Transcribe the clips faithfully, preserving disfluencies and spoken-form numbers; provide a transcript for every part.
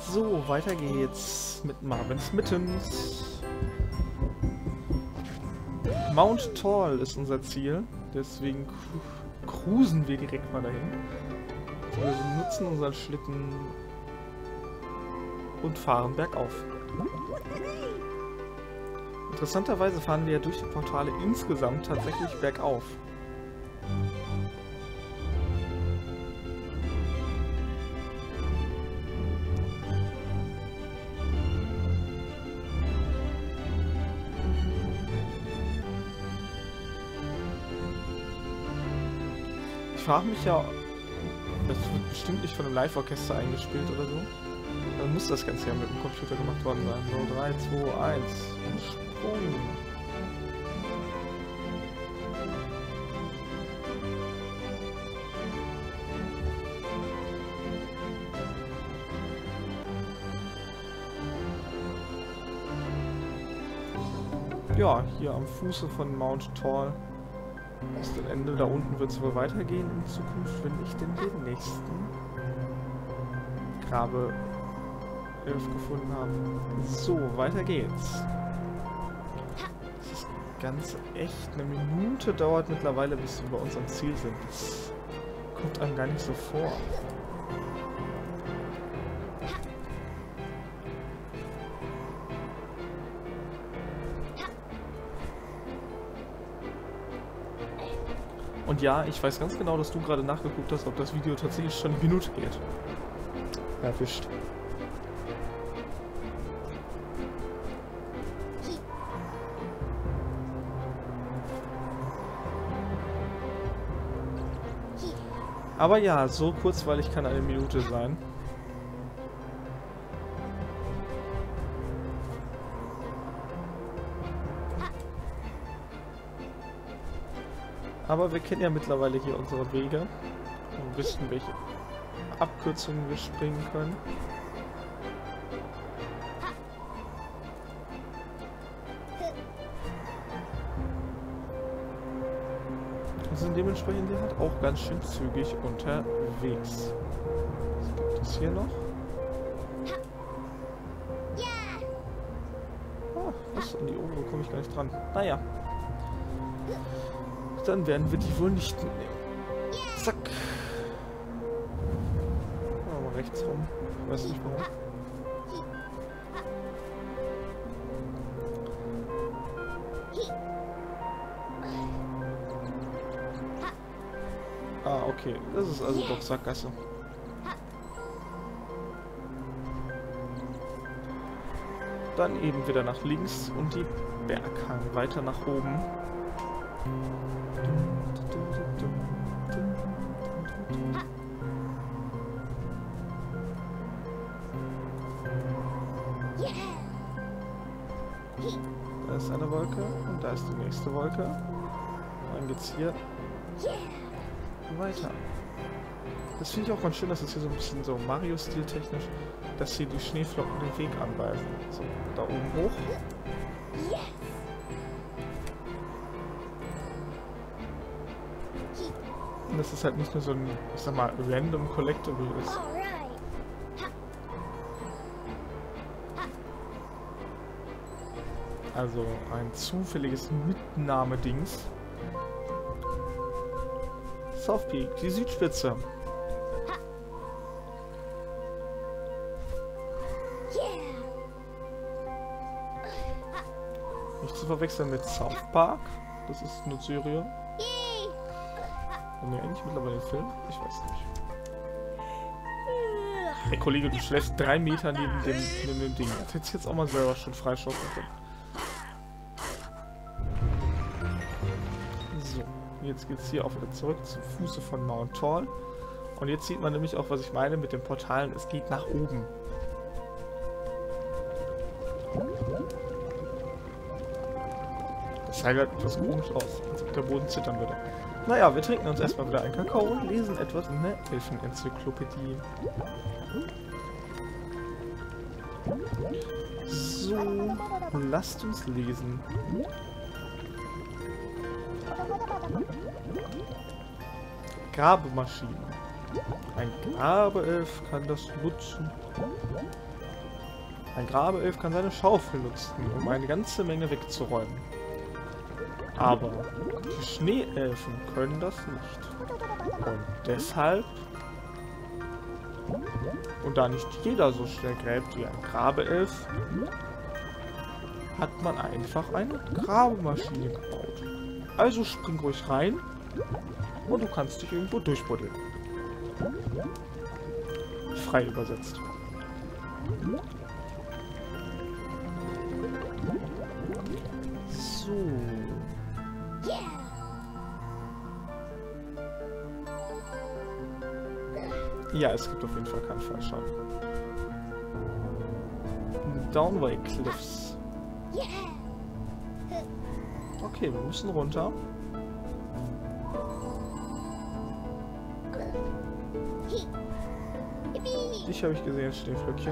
So, weiter geht's mit Marvin's Mittens. Mount Tall ist unser Ziel, deswegen cruisen wir direkt mal dahin. Wir nutzen unseren Schlitten und fahren bergauf. Interessanterweise fahren wir ja durch die Portale insgesamt tatsächlich bergauf. Ich frage mich ja, das wird bestimmt nicht von einem Live-Orchester eingespielt oder so. Dann muss das Ganze ja mit dem Computer gemacht worden sein. So, drei, zwei, eins. Sprung. Ja, hier am Fuße von Mount Tall ist das Ende. Da unten wird es wohl weitergehen in Zukunft, wenn ich denn den nächsten Grabe elf gefunden habe. So, weiter geht's. Das Ganze echt eine Minute dauert mittlerweile, bis wir bei unserem Ziel sind. Das kommt einem gar nicht so vor. Und ja, ich weiß ganz genau, dass du gerade nachgeguckt hast, ob das Video tatsächlich schon eine Minute geht. Erwischt. Aber ja, so kurzweilig kann eine Minute sein. Aber wir kennen ja mittlerweile hier unsere Wege und wissen, welche Abkürzungen wir springen können. Und sind dementsprechend halt auch ganz schön zügig unterwegs. Was gibt es hier noch? Ah, was? An die obere komme ich gar nicht dran. Naja. Dann werden wir die wohl nicht mitnehmen. Zack. Machen wir mal rechts rum. Ich weiß nicht warum. Ah, okay. Das ist also doch Sackgasse. Dann eben wieder nach links und die Berghang weiter nach oben. Da ist eine Wolke und da ist die nächste Wolke. Dann geht's hier weiter. Das finde ich auch ganz schön, dass es hier so ein bisschen so Mario-Stil technisch, dass hier die Schneeflocken den Weg anweisen. So, da oben hoch. Und dass es halt nicht nur so ein, ich sag mal, random Collectible ist. Also ein zufälliges Mitnahmedings. South Peak, die Südspitze. Nicht zu verwechseln mit South Park. Das ist eine Serie. Haben wir eigentlich mittlerweile einen Film? Ich weiß nicht. Ey Kollege, du schläfst drei Meter neben dem, neben dem Ding. Das hättest du jetzt auch mal selber schon freischaufeln können. So, jetzt geht's hier auch wieder zurück zum Fuße von Mount Tall. Und jetzt sieht man nämlich auch, was ich meine mit den Portalen. Es geht nach oben. Das sah halt etwas komisch aus, als ob der Boden zittern würde. Naja, wir trinken uns erstmal wieder einen Kakao und lesen etwas in der Elfenenzyklopädie. So, lasst uns lesen. Grabemaschine. Ein Grabeelf kann das nutzen, Ein Grabeelf kann seine Schaufel nutzen, um eine ganze Menge wegzuräumen. Aber die Schneeelfen können das nicht. Und deshalb, und da nicht jeder so schnell gräbt wie ein Grabeelf, hat man einfach eine Grabemaschine gebaut. Also spring ruhig rein und du kannst dich irgendwo durchbuddeln. Frei übersetzt. So. Ja, es gibt auf jeden Fall keinen Fallschaden. Downway Cliffs. Okay, wir müssen runter. Dich habe ich gesehen, Schneeflöckchen.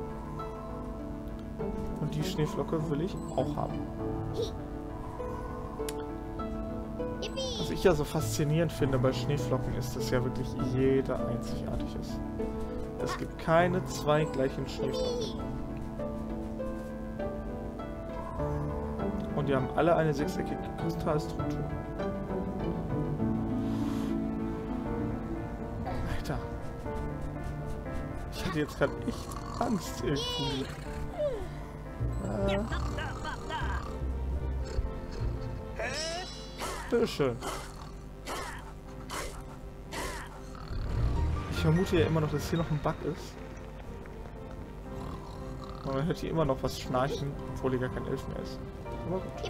Und die Schneeflocke will ich auch haben. Was ich ja so faszinierend finde bei Schneeflocken ist, dass ja wirklich jeder einzigartig ist. Es gibt keine zwei gleichen Schneeflocken. Und die haben alle eine sechseckige Kristallstruktur. Alter. Ich hatte jetzt gerade echt Angst irgendwie. Äh. Bitteschön. Ich vermute ja immer noch, dass hier noch ein Bug ist. Und man hört hier immer noch was schnarchen, obwohl hier gar kein Elf mehr ist. Aber gut.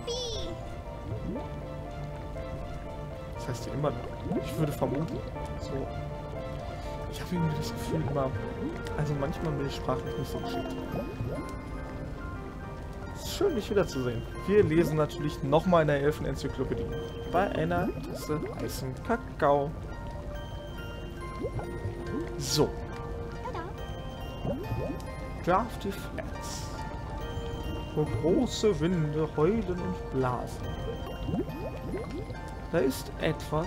Das heißt hier immer noch. Ich würde vermuten. So. Ich habe irgendwie das Gefühl immer. Also manchmal bin ich sprachlich nicht so geschickt. Es ist schön, dich wiederzusehen. Wir lesen natürlich nochmal in der Elfen-Enzyklopädie. Bei einer Tasse heißen Kakao. So. Drafty Flats. Wo große Winde heulen und blasen. Da ist etwas,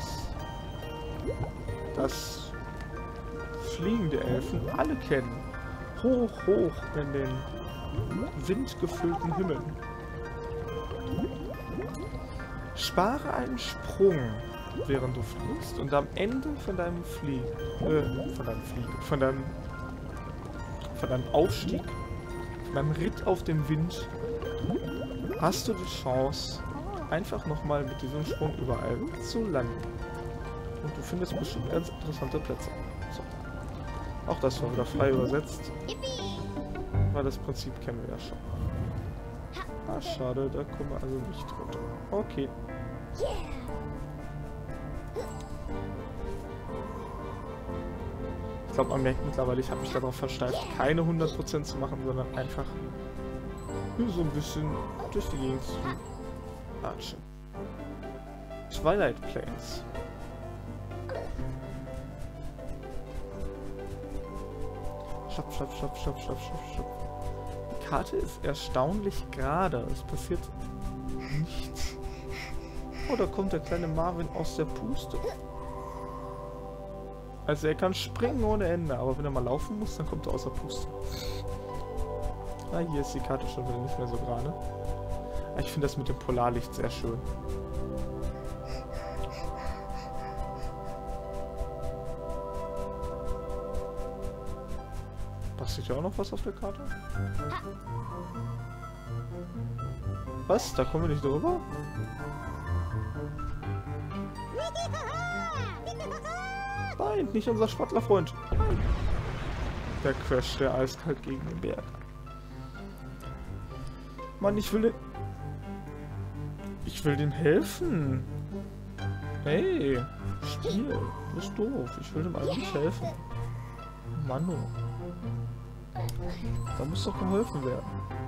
das fliegende Elfen alle kennen. Hoch, hoch in den windgefüllten Himmel. Spare einen Sprung, während du fliegst, und am Ende von deinem Flieg, äh, von deinem Flieg, von deinem, von deinem Aufstieg, von deinem Ritt auf dem Wind, hast du die Chance, einfach nochmal mit diesem Sprung überall zu landen. Und du findest bestimmt ganz interessante Plätze. So. Auch das war wieder frei übersetzt. Weil das Prinzip kennen wir ja schon. Ah, schade, da kommen wir also nicht runter. Okay. Ich glaube, man merkt mittlerweile, ich habe mich darauf versteift, keine hundert Prozent zu machen, sondern einfach nur so ein bisschen durch die Gegend zu latschen. Twilight Plains. Stopp, stopp, stopp, stopp, stopp, stopp, stopp. Die Karte ist erstaunlich gerade. Es passiert nichts. Oh, da kommt der kleine Marvin aus der Puste. Also er kann springen ohne Ende, aber wenn er mal laufen muss, dann kommt er aus der Puste. Ah, hier ist die Karte schon wieder nicht mehr so gerade. Ich finde das mit dem Polarlicht sehr schön. Passiert ja auch noch was auf der Karte? Was? Da kommen wir nicht drüber? Nein, nicht unser Spattlerfreund. Der crasht der eiskalt gegen den Berg. Mann, ich will den... Ich will dem helfen. Hey, Stiel, du bist doof. Ich will dem eigentlich helfen. Mann, oh. Da muss doch geholfen werden.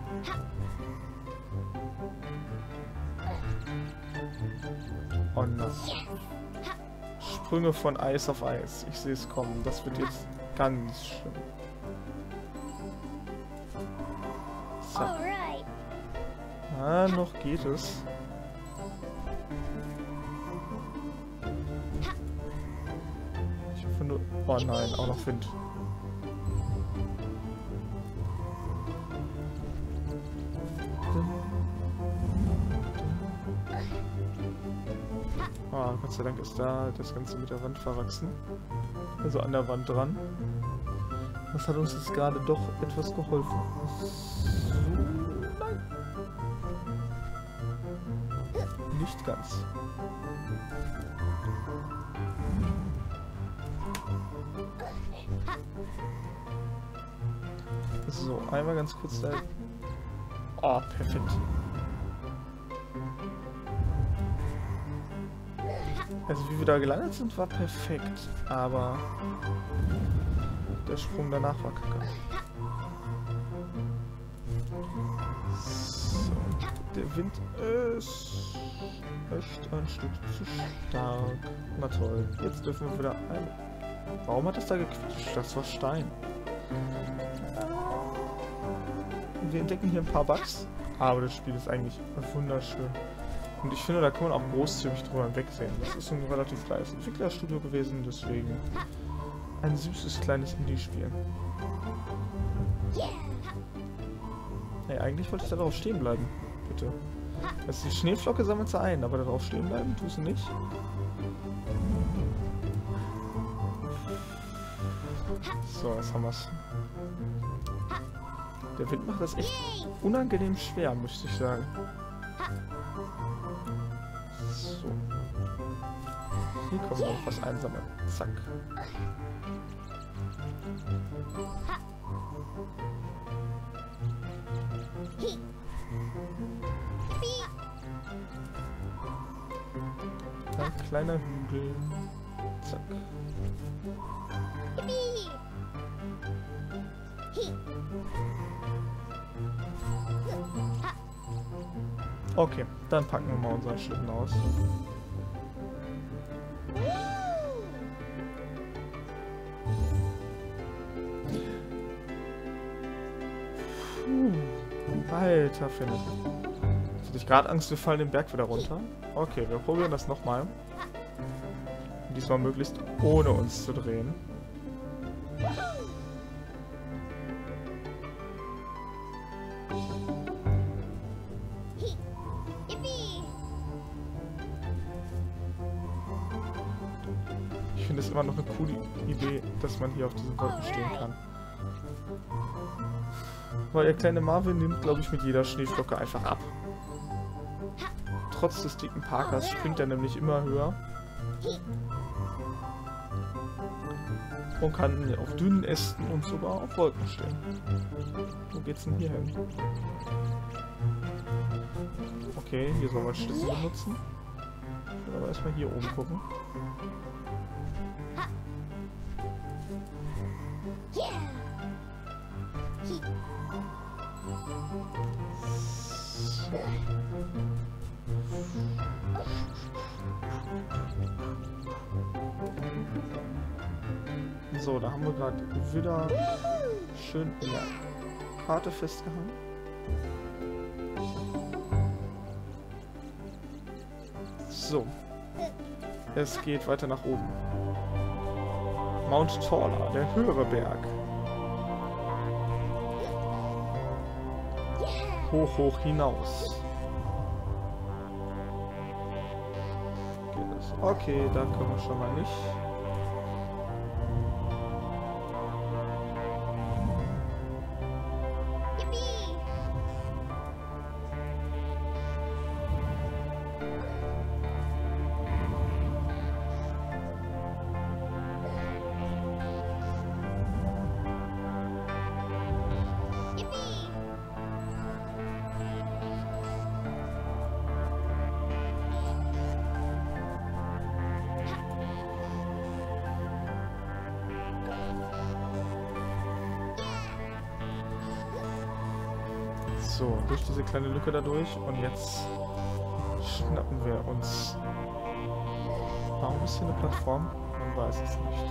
Oh nein. Sprünge von Eis auf Eis. Ich sehe es kommen. Das wird jetzt ganz schlimm. So. Ah, noch geht es. Ich hoffe nur... Oh nein, auch noch Wind. Gott sei Dank ist da das Ganze mit der Wand verwachsen. Also an der Wand dran. Das hat uns jetzt gerade doch etwas geholfen. So, nein. Nicht ganz. So, einmal ganz kurz da. Oh, perfekt. Also wie wir da gelandet sind, war perfekt, aber der Sprung danach war kacke. So, der Wind ist echt ein Stück zu stark. Na toll, jetzt dürfen wir wieder ein... Warum hat das da gequietscht? Das war Stein. Wir entdecken hier ein paar Bugs, aber das Spiel ist eigentlich wunderschön. Und ich finde, da kann man auch großzügig drüber hinwegsehen. Das ist ein relativ kleines Entwicklerstudio gewesen, deswegen ein süßes kleines Indie-Spiel. Hey, eigentlich wollte ich da drauf stehen bleiben. Bitte. Also die Schneeflocke sammelt sie ein, aber darauf stehen bleiben tust du nicht. So, jetzt haben wir's. Der Wind macht das echt unangenehm schwer, möchte ich sagen. So. Hier kommen wir noch was einsammeln. Zack. Ein kleiner Hügel. Zack. Okay, dann packen wir mal unseren Schlitten aus. Puh, alter Finne. Jetzt hatte ich gerade Angst, wir fallen den Berg wieder runter. Okay, wir probieren das nochmal. Diesmal möglichst ohne uns zu drehen. Ich finde es immer noch eine coole Idee, dass man hier auf diesen Wolken stehen kann. Weil der kleine Marvin nimmt, glaube ich, mit jeder Schneeflocke einfach ab. Trotz des dicken Parkers springt er nämlich immer höher. Und kann auf dünnen Ästen und sogar auf Wolken stehen. Wo geht's denn hier hin? Okay, hier soll man Schlüssel benutzen. Ich will aber erstmal hier oben gucken. So, da haben wir gerade wieder schön in der Karte festgehangen. So. Es geht weiter nach oben. Mount Torla, der höhere Berg. Hoch, hoch hinaus. Geht das? Okay, da können wir schon mal nicht. So, durch diese kleine Lücke da durch und jetzt schnappen wir uns. Warum ist hier eine Plattform? Man weiß es nicht.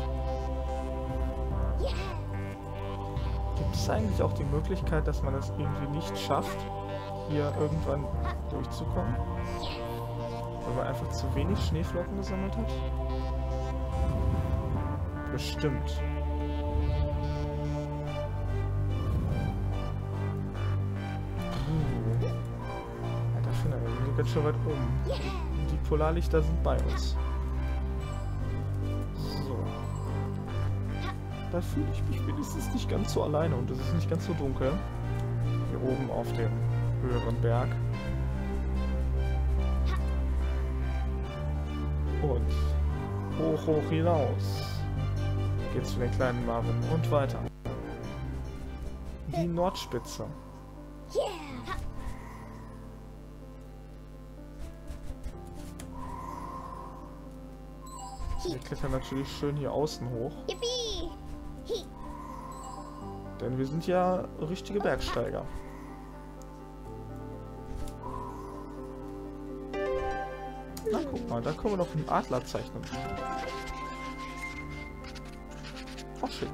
Gibt es eigentlich auch die Möglichkeit, dass man es irgendwie nicht schafft, hier irgendwann durchzukommen? Weil man einfach zu wenig Schneeflocken gesammelt hat? Bestimmt. Ganz schön weit oben. Die Polarlichter sind bei uns. Da fühle ich mich wenigstens nicht ganz so alleine und es ist nicht ganz so dunkel. Hier oben auf dem höheren Berg. Und hoch, hoch hinaus geht's für den kleinen Marvin und weiter. Die Nordspitze. Wir klettern natürlich schön hier außen hoch. Denn wir sind ja richtige Bergsteiger. Na, guck mal, da können wir noch einen Adler zeichnen. Auch schick.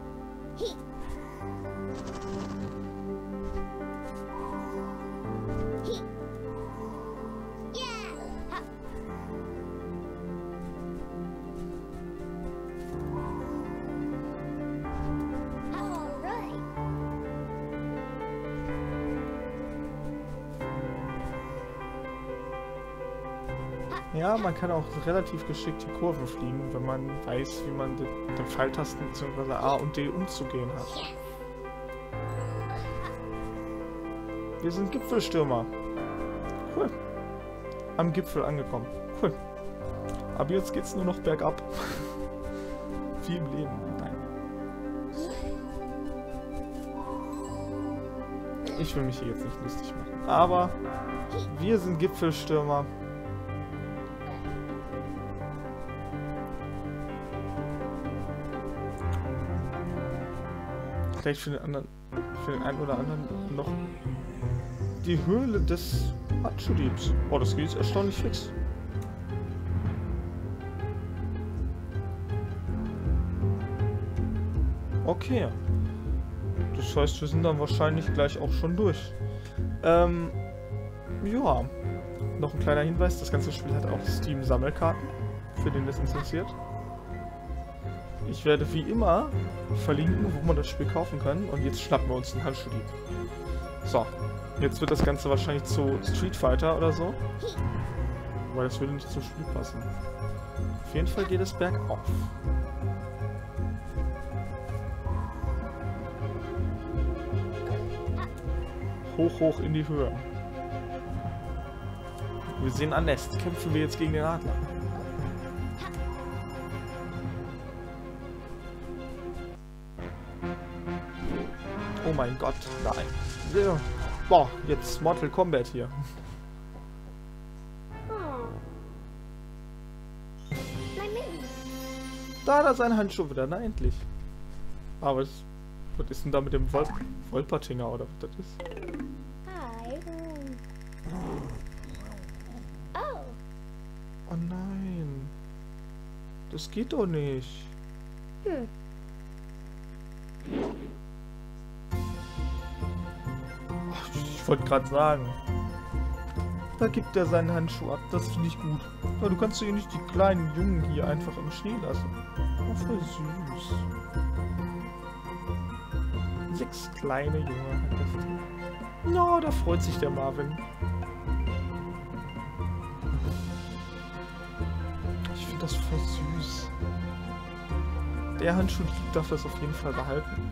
Ja, man kann auch relativ geschickt die Kurven fliegen, wenn man weiß, wie man mit den Pfeiltasten bzw. A und D umzugehen hat. Wir sind Gipfelstürmer. Cool. Am Gipfel angekommen. Cool. Aber jetzt geht's nur noch bergab. Wie im Leben. Nein. Ich will mich hier jetzt nicht lustig machen. Aber wir sind Gipfelstürmer. Vielleicht für den anderen, für den einen oder anderen noch die Höhle des Handschuhdiebs. Oh, das geht jetzt erstaunlich fix. Okay. Das heißt, wir sind dann wahrscheinlich gleich auch schon durch. Ähm, ja. Noch ein kleiner Hinweis, das ganze Spiel hat auch Steam-Sammelkarten, für den das interessiert. Ich werde wie immer verlinken, wo man das Spiel kaufen kann. Und jetzt schnappen wir uns einen Handschuhdieb. So. Jetzt wird das Ganze wahrscheinlich zu Street Fighter oder so. Weil das würde nicht zum Spiel passen. Auf jeden Fall geht es bergauf. Hoch, hoch in die Höhe. Wir sehen ein Nest. Kämpfen wir jetzt gegen den Adler. Oh mein Gott, nein. Ja. Boah, jetzt Mortal Kombat hier. Da, da ist ein Handschuh wieder, na endlich. Aber was, was ist denn da mit dem Wol Wolpertinger oder was das ist? Oh nein. Das geht doch nicht. Hm. Ich wollte gerade sagen. Da gibt er seinen Handschuh ab. Das finde ich gut. Aber du kannst hier nicht die kleinen Jungen hier einfach im Schnee lassen. Oh, voll süß. Sechs kleine Junge hat das. Ja, da freut sich der Marvin. Ich finde das voll süß. Der Handschuh darf das auf jeden Fall behalten.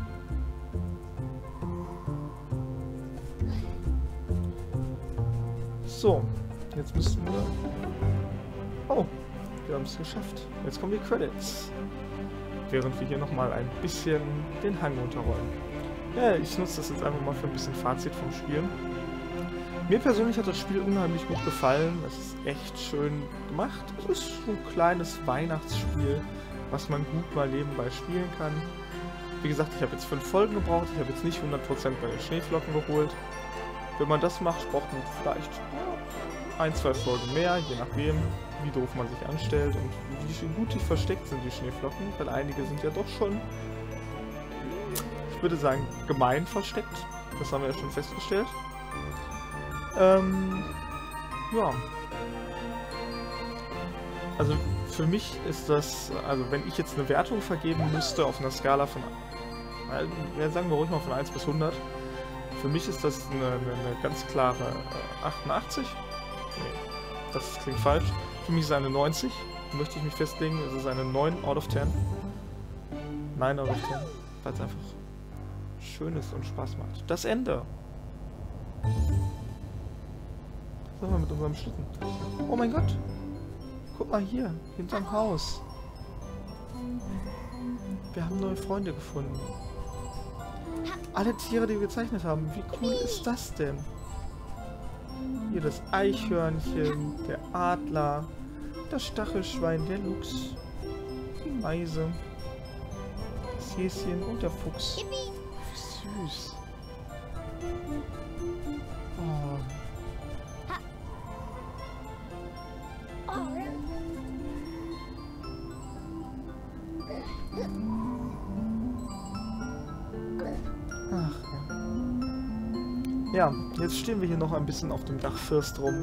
So, jetzt müssen wir... Oh, wir haben es geschafft. Jetzt kommen die Credits. Während wir hier nochmal ein bisschen den Hang runterrollen. Ja, ich nutze das jetzt einfach mal für ein bisschen Fazit vom Spiel. Mir persönlich hat das Spiel unheimlich gut gefallen. Es ist echt schön gemacht. Es ist so ein kleines Weihnachtsspiel, was man gut mal nebenbei spielen kann. Wie gesagt, ich habe jetzt fünf Folgen gebraucht. Ich habe jetzt nicht hundert Prozent bei den Schneeflocken geholt. Wenn man das macht, braucht man vielleicht ein, zwei Folgen mehr, je nachdem, wie doof man sich anstellt und wie gut die versteckt sind, die Schneeflocken, weil einige sind ja doch schon, ich würde sagen, gemein versteckt. Das haben wir ja schon festgestellt. Ähm, ja. Also für mich ist das, also wenn ich jetzt eine Wertung vergeben müsste auf einer Skala von, ja, sagen wir ruhig mal von eins bis hundert, für mich ist das eine, eine, eine ganz klare äh, achtundachtzig. Nee, das klingt falsch. Für mich ist es eine neunzig. Möchte ich mich festlegen, es ist eine neun out of zehn. Nein, aber ich weil es einfach schön ist und Spaß macht. Das Ende. Was machen wir mit unserem Schlitten? Oh mein Gott. Guck mal hier, hinterm Haus. Wir haben neue Freunde gefunden. Alle Tiere, die wir gezeichnet haben. Wie cool ist das denn? Hier das Eichhörnchen, der Adler, das Stachelschwein, der Luchs, die Meise, das Häschen und der Fuchs. Süß. Oh. Ach ja. Ja, jetzt stehen wir hier noch ein bisschen auf dem Dachfirst rum.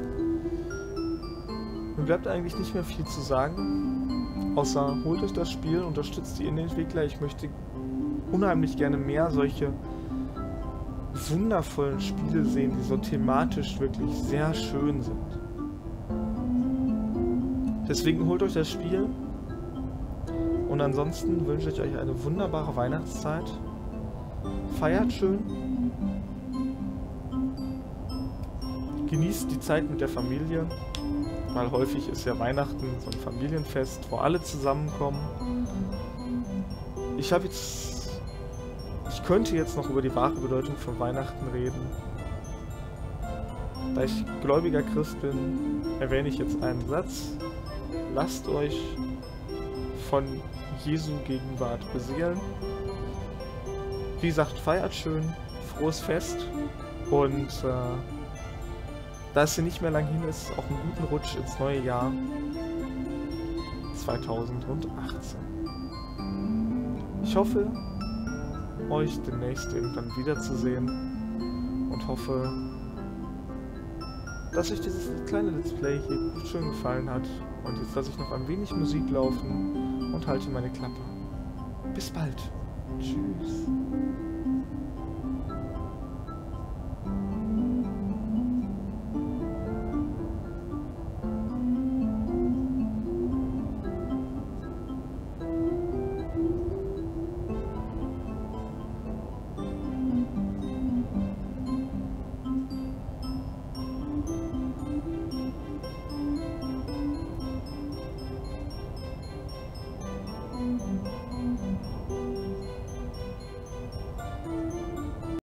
Mir bleibt eigentlich nicht mehr viel zu sagen, außer holt euch das Spiel, unterstützt die Indie-Entwickler. Ich möchte unheimlich gerne mehr solche wundervollen Spiele sehen, die so thematisch wirklich sehr schön sind. Deswegen holt euch das Spiel und ansonsten wünsche ich euch eine wunderbare Weihnachtszeit. Feiert schön. Genießt die Zeit mit der Familie, weil häufig ist ja Weihnachten so ein Familienfest, wo alle zusammenkommen. Ich habe jetzt... Ich könnte jetzt noch über die wahre Bedeutung von Weihnachten reden. Da ich gläubiger Christ bin, erwähne ich jetzt einen Satz. Lasst euch von Jesu Gegenwart beseelen. Wie gesagt, feiert schön, frohes Fest und äh, da es hier nicht mehr lang hin ist, auch einen guten Rutsch ins neue Jahr zweitausendachtzehn. Ich hoffe, euch demnächst irgendwann wiederzusehen und hoffe, dass euch dieses kleine Let's Play hier gut schön gefallen hat. Und jetzt lasse ich noch ein wenig Musik laufen und halte meine Klappe. Bis bald. Tschüss.